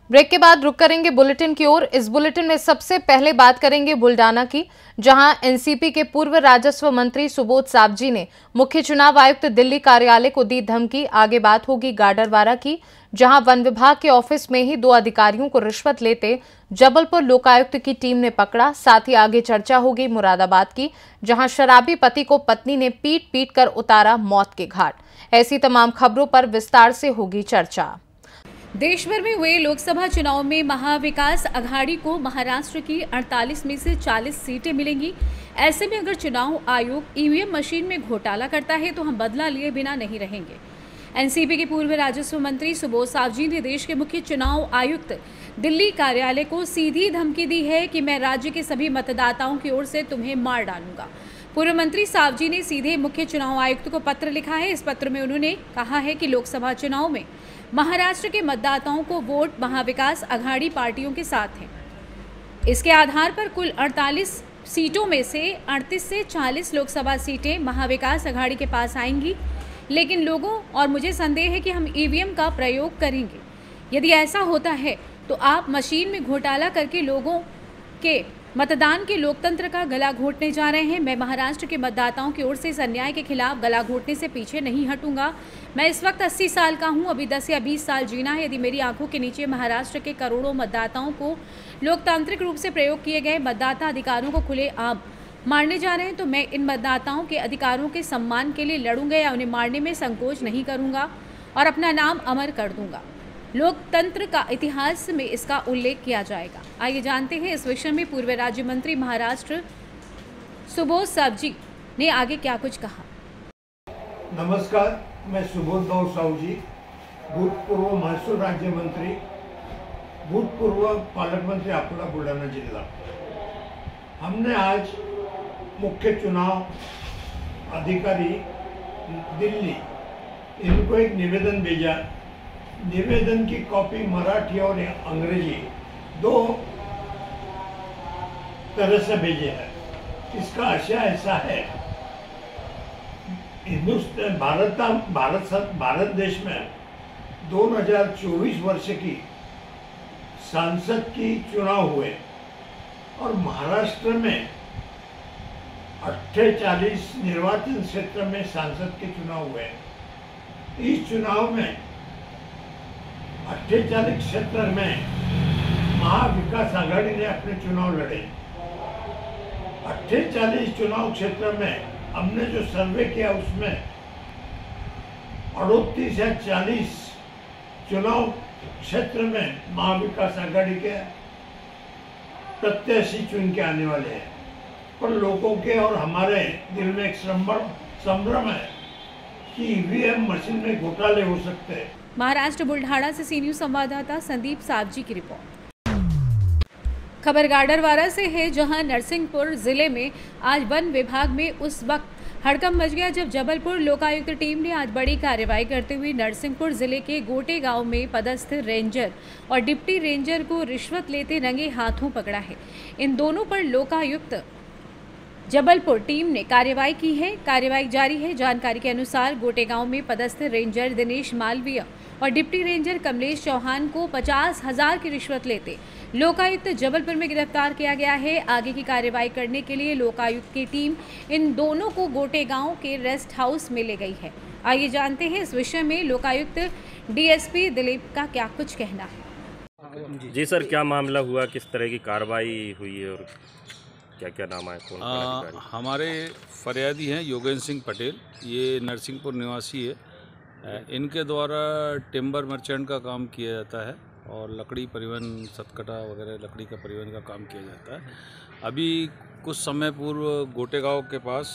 Break के बाद रुक करेंगे बुलेटिन की ओर। इस बुलेटिन में सबसे पहले बात करेंगे बुल्डाना की, जहां एनसीपी के पूर्व राजस्व मंत्री सुबोध सावजी ने मुख्य चुनाव आयुक्त दिल्ली कार्यालय को दी धमकी। आगे बात होगी गाडरवारा की, जहां वन विभाग के ऑफिस में ही 2 अधिकारियों को रिश्वत लेते जबलपुर लोकायुक्त की टीम ने पकड़ा। साथ ही आगे चर्चा होगी मुरादाबाद की, जहां शराबी पति को पत्नी ने पीट पीट कर उतारा मौत के घाट। ऐसी तमाम खबरों पर विस्तार से होगी चर्चा। देश भर में हुए लोकसभा चुनाव में महाविकास अघाड़ी को महाराष्ट्र की 48 में से 40 सीटें मिलेंगी। ऐसे में अगर चुनाव आयोग ईवीएम मशीन में घोटाला करता है तो हम बदला लिए बिना नहीं रहेंगे। एनसीपी के पूर्व राजस्व मंत्री सुबोध सावजी ने देश के मुख्य चुनाव आयुक्त दिल्ली कार्यालय को सीधी धमकी दी है कि मैं राज्य के सभी मतदाताओं की ओर से तुम्हें मार डालूंगा। पूर्व मंत्री सावजी ने सीधे मुख्य चुनाव आयुक्त को पत्र लिखा है। इस पत्र में उन्होंने कहा है कि लोकसभा चुनाव में महाराष्ट्र के मतदाताओं को वोट महाविकास अघाड़ी पार्टियों के साथ है। इसके आधार पर कुल 48 सीटों में से 38 से 40 लोकसभा सीटें महाविकास अघाड़ी के पास आएंगी, लेकिन लोगों और मुझे संदेह है कि हम ईवीएम का प्रयोग करेंगे। यदि ऐसा होता है तो आप मशीन में घोटाला करके लोगों के मतदान के लोकतंत्र का गला घोटने जा रहे हैं। मैं महाराष्ट्र के मतदाताओं की ओर से इस अन्याय के खिलाफ गला घोटने से पीछे नहीं हटूंगा। मैं इस वक्त 80 साल का हूं, अभी 10 या 20 साल जीना है। यदि मेरी आंखों के नीचे महाराष्ट्र के करोड़ों मतदाताओं को लोकतांत्रिक रूप से प्रयोग किए गए मतदाता अधिकारों को खुलेआम मारने जा रहे हैं तो मैं इन मतदाताओं के अधिकारों के सम्मान के लिए लड़ूंगा या उन्हें मारने में संकोच नहीं करूंगा और अपना नाम अमर कर दूंगा। लोकतंत्र का इतिहास में इसका उल्लेख किया जाएगा। आइए जानते हैं इस विषय में पूर्व राज्य मंत्री महाराष्ट्र सुबोध सावजी ने आगे क्या कुछ कहा। नमस्कार, मैं सुबोध सावजी, भूतपूर्व महसूल राज्य मंत्री, भूतपूर्व पालक मंत्री अकोला बुलढाणा जिला। हमने आज मुख्य चुनाव अधिकारी दिल्ली इनको एक निवेदन भेजा। निवेदन की कॉपी मराठी और अंग्रेजी 2 तरह से भेजे हैं। इसका आशय ऐसा है, हिंदुस्तान भारत देश में 2024 वर्ष की सांसद की चुनाव हुए और महाराष्ट्र में 48 निर्वाचन क्षेत्र में सांसद के चुनाव हुए। इस चुनाव में 48 क्षेत्र में महाविकास आघाड़ी ने अपने चुनाव लड़े। 48 चुनाव क्षेत्र में हमने जो सर्वे किया उसमें 38 या 40 चुनाव क्षेत्र में महाविकास आघाड़ी के प्रत्याशी चुन के आने वाले हैं। पर लोगों के और हमारे दिल में एक संभ्रम है कि ईवीएम मशीन में घोटाले हो सकते हैं। महाराष्ट्र बुल्ढाणा से सी न्यूज संवाददाता संदीप सावजी की रिपोर्ट। खबर गाडरवारा से है, जहां नरसिंहपुर जिले में आज वन विभाग में उस वक्त हड़कंप मच गया जब जबलपुर लोकायुक्त टीम ने आज बड़ी कार्रवाई करते हुए नरसिंहपुर जिले के गोटे गांव में पदस्थ रेंजर और डिप्टी रेंजर को रिश्वत लेते रंगे हाथों पकड़ा है। इन दोनों पर लोकायुक्त जबलपुर टीम ने कार्रवाई की है। कार्रवाई जारी है। जानकारी के अनुसार गोटे गांव में पदस्थ रेंजर दिनेश मालवीय और डिप्टी रेंजर कमलेश चौहान को 50,000 की रिश्वत लेते लोकायुक्त जबलपुर में गिरफ्तार किया गया है। आगे की कार्रवाई करने के लिए लोकायुक्त की टीम इन दोनों को गोटे गांव के रेस्ट हाउस में ले गई है। आइए जानते हैं इस विषय में लोकायुक्त डीएसपी दिलीप का क्या कुछ कहना है। जी सर, क्या मामला हुआ, किस तरह की कार्रवाई हुई है और क्या क्या नाम है? कौन अधिकारी? हमारे फरियादी हैं योगेंद्र सिंह पटेल, ये नरसिंहपुर निवासी है। इनके द्वारा टिम्बर मर्चेंट का काम किया जाता है और लकड़ी परिवहन, सतकटा वगैरह लकड़ी का परिवहन का काम किया जाता है। अभी कुछ समय पूर्व गोटे गांव के पास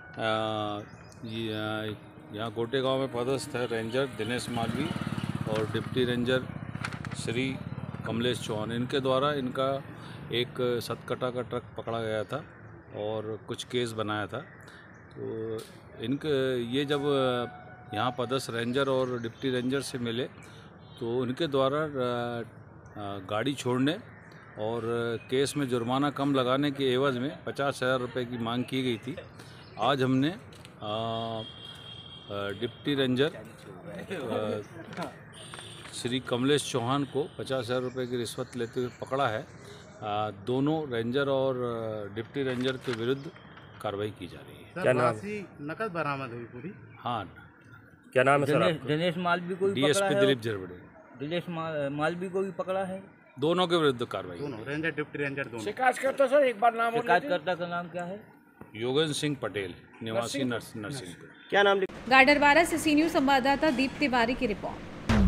यहाँ गोटे गांव में पदस्थ है रेंजर दिनेश मालवी और डिप्टी रेंजर श्री कमलेश चौहान, इनके द्वारा इनका एक सतकटा का ट्रक पकड़ा गया था और कुछ केस बनाया था। तो इनके ये जब यहाँ पदस्थ रेंजर और डिप्टी रेंजर से मिले तो उनके द्वारा गाड़ी छोड़ने और केस में जुर्माना कम लगाने के एवज़ में 50,000 रुपये की मांग की गई थी। आज हमने डिप्टी रेंजर श्री कमलेश चौहान को 50,000 रुपये की रिश्वत लेते हुए पकड़ा है। दोनों रेंजर और डिप्टी रेंजर के विरुद्ध कार्रवाई की जा रही है। क्या नाम? नकद बरामद हुई पूरी। हाँ, क्या नाम है सर आपका? दिनेश मालवी को भी डीएसपी पकड़ा है। दिलीप जरबड़े। दिनेश मालवी को भी पकड़ा है। दोनों के विरुद्ध कार्रवाई। दोनों रेंजर डिप्टी रेंजर दोनों। शिकायतकर्ता का नाम क्या है? योगेंद्र सिंह पटेल, निवासी नरसिंहपुर। क्या नाम? गाडरवारा से सी न्यूज संवाददाता दीप तिवारी की रिपोर्ट।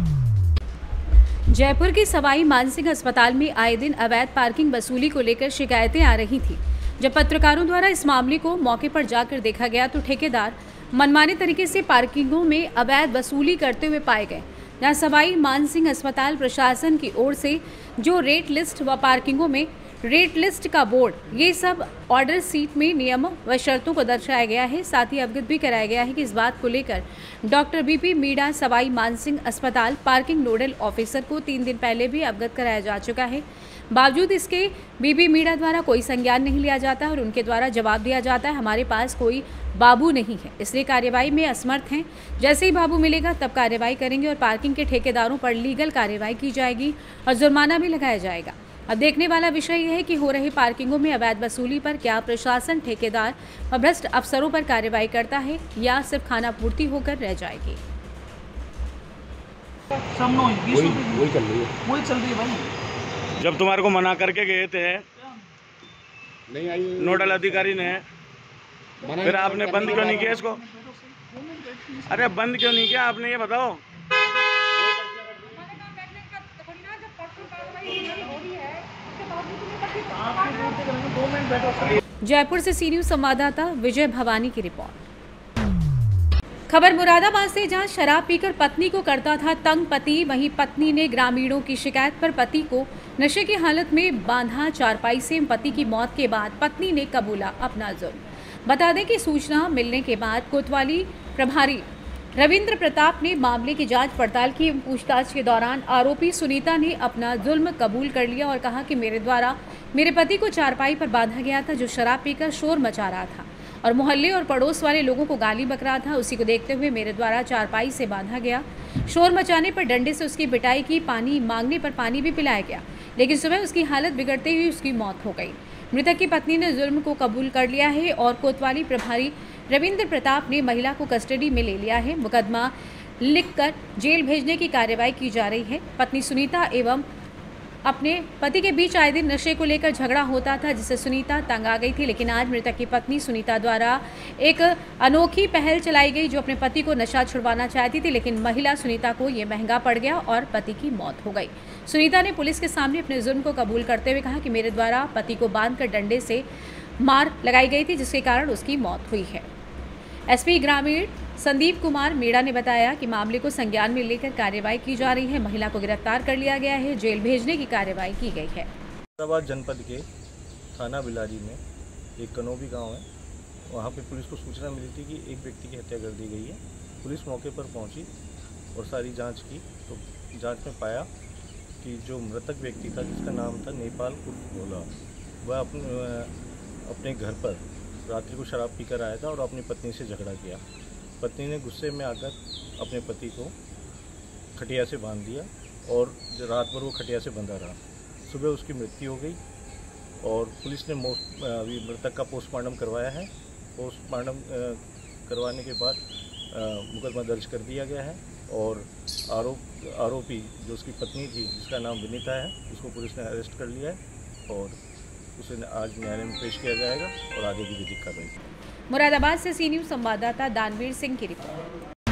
जयपुर के सवाई मानसिंह अस्पताल में आए दिन अवैध पार्किंग वसूली को लेकर शिकायतें आ रही थी। जब पत्रकारों द्वारा इस मामले को मौके पर जाकर देखा गया तो ठेकेदार मनमाने तरीके से पार्किंगों में अवैध वसूली करते हुए पाए गए। जहां सवाई मानसिंह अस्पताल प्रशासन की ओर से जो रेट लिस्ट व पार्किंगों में रेट लिस्ट का बोर्ड, ये सब ऑर्डर सीट में नियमों व शर्तों को दर्शाया गया है। साथ ही अवगत भी कराया गया है कि इस बात को लेकर डॉक्टर बीपी मीणा सवाई मानसिंह अस्पताल पार्किंग नोडल ऑफिसर को 3 दिन पहले भी अवगत कराया जा चुका है। बावजूद इसके बीपी मीणा द्वारा कोई संज्ञान नहीं लिया जाता और उनके द्वारा जवाब दिया जाता है हमारे पास कोई बाबू नहीं है, इसलिए कार्यवाही में असमर्थ हैं। जैसे ही बाबू मिलेगा तब कार्यवाही करेंगे और पार्किंग के ठेकेदारों पर लीगल कार्यवाही की जाएगी और जुर्माना भी लगाया जाएगा। अब देखने वाला विषय यह है कि हो रही पार्किंगों में अवैध वसूली पर क्या प्रशासन ठेकेदार व भ्रष्ट अफसरों पर कार्रवाई करता है या सिर्फ खानापूर्ति होकर रह जाएगी। वही चल रही है भाई। जब तुम्हारे को मना करके गए थे नहीं आई नोडल अधिकारी ने, फिर आपने बंद क्यों नहीं किया इसको? अरे बंद क्यों नहीं किया आपने, ये बताओ। जयपुर से सी न्यूज संवाददाता विजय भवानी की रिपोर्ट। खबर मुरादाबाद से, जहां शराब पीकर पत्नी को करता था तंग पति, वहीं पत्नी ने ग्रामीणों की शिकायत पर पति को नशे की हालत में बांधा चारपाई से। पति की मौत के बाद पत्नी ने कबूला अपना जुर्म। बता दें कि सूचना मिलने के बाद कोतवाली प्रभारी रविंद्र प्रताप ने मामले की जांच पड़ताल की। पूछताछ के दौरान आरोपी सुनीता ने अपना जुल्म कबूल कर लिया और कहा कि मेरे द्वारा मेरे पति को चारपाई पर बांधा गया था, जो शराब पीकर शोर मचा रहा था और मोहल्ले और पड़ोस वाले लोगों को गाली बक रहा था। उसी को देखते हुए मेरे द्वारा चारपाई से बांधा गया। शोर मचाने पर डंडे से उसकी पिटाई की, पानी मांगने पर पानी भी पिलाया गया, लेकिन सुबह उसकी हालत बिगड़ते हुए उसकी मौत हो गई। मृतक की पत्नी ने जुल्म को कबूल कर लिया है और कोतवाली प्रभारी रविंद्र प्रताप ने महिला को कस्टडी में ले लिया है। मुकदमा लिखकर जेल भेजने की कार्रवाई की जा रही है। पत्नी सुनीता एवं अपने पति के बीच आए दिन नशे को लेकर झगड़ा होता था, जिससे सुनीता तंग आ गई थी। लेकिन आज मृतक की पत्नी सुनीता द्वारा एक अनोखी पहल चलाई गई, जो अपने पति को नशा छुड़वाना चाहती थी, लेकिन महिला सुनीता को ये महंगा पड़ गया और पति की मौत हो गई। सुनीता ने पुलिस के सामने अपने जुर्म को कबूल करते हुए कहा कि मेरे द्वारा पति को बांधकर डंडे से मार लगाई गई थी, जिसके कारण उसकी मौत हुई है। एसपी ग्रामीण संदीप कुमार मीणा ने बताया कि मामले को संज्ञान में लेकर कार्रवाई की जा रही है। महिला को गिरफ्तार कर लिया गया है, जेल भेजने की कार्रवाई की गई है। मुरादाबाद जनपद के थाना बिलारी में एक कनोबी गांव है, वहां पे पुलिस को सूचना मिली थी कि एक व्यक्ति की हत्या कर दी गई है। पुलिस मौके पर पहुंची और सारी जांच की, तो जांच में पाया कि जो मृतक व्यक्ति था, जिसका नाम था नेपाल उर्फ भोला, वह अपने घर पर रात्रि को शराब पीकर आया था और अपनी पत्नी से झगड़ा किया। पत्नी ने गुस्से में आकर अपने पति को खटिया से बांध दिया और रात भर वो खटिया से बंधा रहा। सुबह उसकी मृत्यु हो गई और पुलिस ने अभी मृतक का पोस्टमार्टम करवाया है। पोस्टमार्टम करवाने के बाद मुकदमा दर्ज कर दिया गया है और आरोपी जो उसकी पत्नी थी, जिसका नाम विनीता है, उसको पुलिस ने अरेस्ट कर लिया है और उसे आज न्यायालय में पेश किया जाएगा और आगे की विधिक कार्रवाई। मुरादाबाद से सी न्यूज संवाददाता दानवीर सिंह की रिपोर्ट।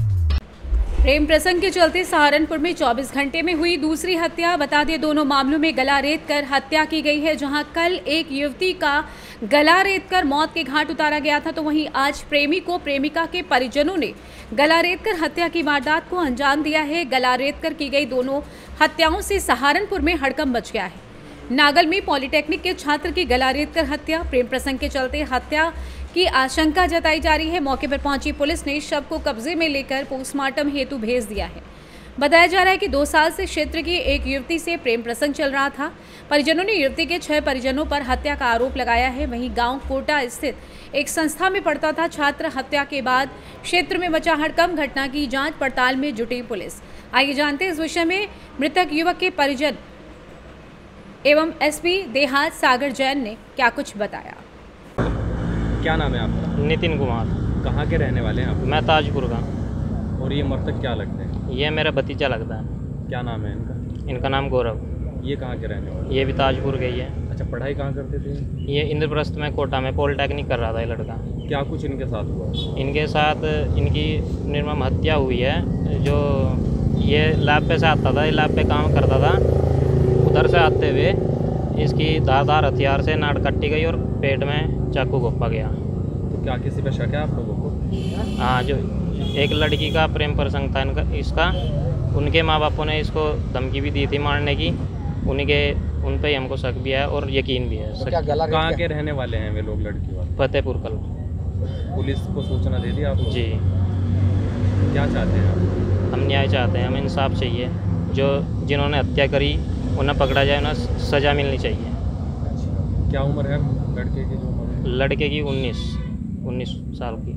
प्रेम प्रसंग के चलते सहारनपुर में 24 घंटे में हुई दूसरी हत्या। बता दें, दोनों मामलों में गला रेत कर हत्या की गई है। जहां कल एक युवती का गला रेत कर मौत के घाट उतारा गया था, तो वहीं आज प्रेमी को प्रेमिका के परिजनों ने गला रेत कर हत्या की वारदात को अंजाम दिया है। गला रेत कर की गई दोनों हत्याओं से सहारनपुर में हड़कंप मच गया है। नागल में पॉलिटेक्निक के छात्र की गला रेत कर हत्या। प्रेम प्रसंग के चलते हत्या की आशंका जताई जा रही है। मौके पर पहुंची पुलिस ने शव को कब्जे में लेकर पोस्टमार्टम हेतु भेज दिया है। बताया जा रहा है कि 2 साल से क्षेत्र की एक युवती से प्रेम प्रसंग चल रहा था। परिजनों ने युवती के 6 परिजनों पर हत्या का आरोप लगाया है। वहीं गांव कोटा स्थित एक संस्था में पढ़ता था छात्र। हत्या के बाद क्षेत्र में मचा हड़कंप। घटना की जांच पड़ताल में जुटी पुलिस। आइए जानते हैं इस विषय में मृतक युवक के परिजन एवं एसपी देहात सागर जैन ने क्या कुछ बताया। क्या नाम है आपका? नितिन कुमार। कहाँ के रहने वाले हैं आप? मैं ताजपुर का। और ये मृतक क्या लगते हैं? ये मेरा भतीजा लगता है। क्या नाम है इनका? इनका नाम गौरव। ये कहाँ के रहने वाले? ये भी ताजपुर के ही है। अच्छा, पढ़ाई कहाँ करते थे? ये इंद्रप्रस्थ में कोटा में पॉलिटेक्निक कर रहा था ये लड़का। क्या कुछ इनके साथ हुआ? इनके साथ इनकी निर्मम हत्या हुई है। जो ये लैब पे से आता था, ये लैब पे काम करता था। उधर से आते हुए इसकी धारदार हथियार से नाड़ कट्टी गई और पेट में चाकू घोंपा गया। तो क्या किसी पे शक है आप लोगों को? हाँ, जो एक लड़की का प्रेम प्रसंग था इसका। उनके माँ बापों ने इसको धमकी भी दी थी मारने की। उन पे हमको शक भी है और यकीन भी है। तो कहाँ के रहने वाले हैं वे लोग, लड़की वाले? फतेहपुर कल। पुलिस को सूचना दे दी आप लोग? जी। क्या चाहते हैं आप? हम न्याय चाहते हैं, हमें इंसाफ चाहिए। जो जिन्होंने हत्या करी उन्हें पकड़ा जाए, उन्हें सज़ा मिलनी चाहिए। क्या उम्र है लड़के की? जो लड़के की 19 साल की।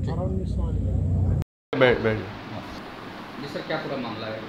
बैठ सर, क्या पूरा मामला है?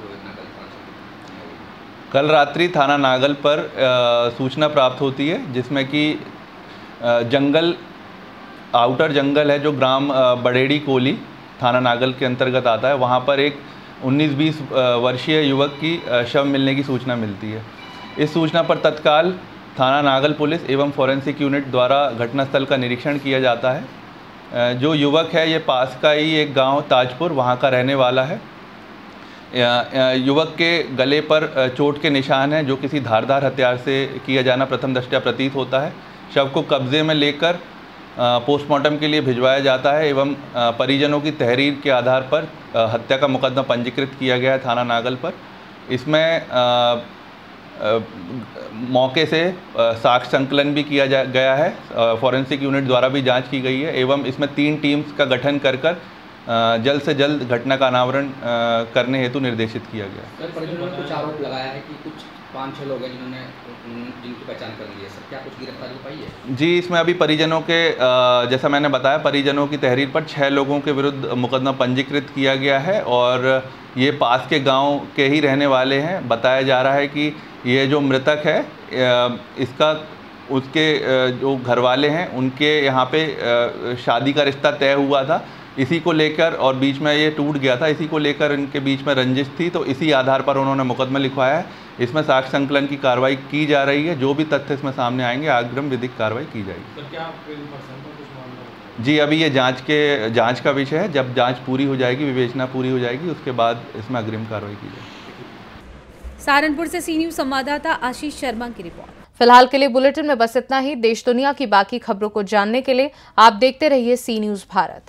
कल रात्रि थाना नागल पर सूचना प्राप्त होती है, जिसमें कि जंगल आउटर जंगल है जो ग्राम बड़ेड़ी कोली थाना नागल के अंतर्गत आता है। वहाँ पर एक 19-20 वर्षीय युवक की शव मिलने की सूचना मिलती है। इस सूचना पर तत्काल थाना नागल पुलिस एवं फॉरेंसिक यूनिट द्वारा घटनास्थल का निरीक्षण किया जाता है। जो युवक है ये पास का ही एक गांव ताजपुर वहां का रहने वाला है। युवक के गले पर चोट के निशान हैं जो किसी धारदार हथियार से किया जाना प्रथम दृष्टया प्रतीत होता है। शव को कब्जे में लेकर पोस्टमार्टम के लिए भिजवाया जाता है एवं परिजनों की तहरीर के आधार पर हत्या का मुकदमा पंजीकृत किया गया है थाना नागल पर। इसमें मौके से साक्ष्य संकलन भी किया गया है। फॉरेंसिक यूनिट द्वारा भी जांच की गई है एवं इसमें 3 टीम्स का गठन कर जल्द से जल्द घटना का अनावरण करने हेतु निर्देशित किया गया। सर, परिजनों ने कुछ आरोप लगाया है कि कुछ 5-6 लोग हैं जिनकी पहचान कर ली है। सर, क्या कुछ गिरफ्तारी पाई है? जी, इसमें अभी परिजनों के जैसा मैंने बताया, परिजनों की तहरीर पर 6 लोगों के विरुद्ध मुकदमा पंजीकृत किया गया है और ये पास के गांव के ही रहने वाले हैं। बताया जा रहा है कि ये जो मृतक है इसका उसके जो घर वाले हैं उनके यहाँ पे शादी का रिश्ता तय हुआ था। इसी को लेकर और बीच में ये टूट गया था, इसी को लेकर इनके बीच में रंजिश थी, तो इसी आधार पर उन्होंने मुकदमा लिखवाया है। इसमें साक्ष्य संकलन की कार्रवाई की जा रही है। जो भी तथ्य इसमें सामने आएंगे अग्रिम विधिक कार्रवाई की जाएगी। तो क्या कुछ जी, अभी ये जांच का विषय है। जब जांच पूरी हो जाएगी, विवेचना पूरी हो जाएगी, उसके बाद इसमें अग्रिम कार्रवाई की जाएगी। सहारनपुर से सी न्यूज़ संवाददाता आशीष शर्मा की रिपोर्ट। फिलहाल के लिए बुलेटिन में बस इतना ही। देश दुनिया की बाकी खबरों को जानने के लिए आप देखते रहिए सी न्यूज़ भारत।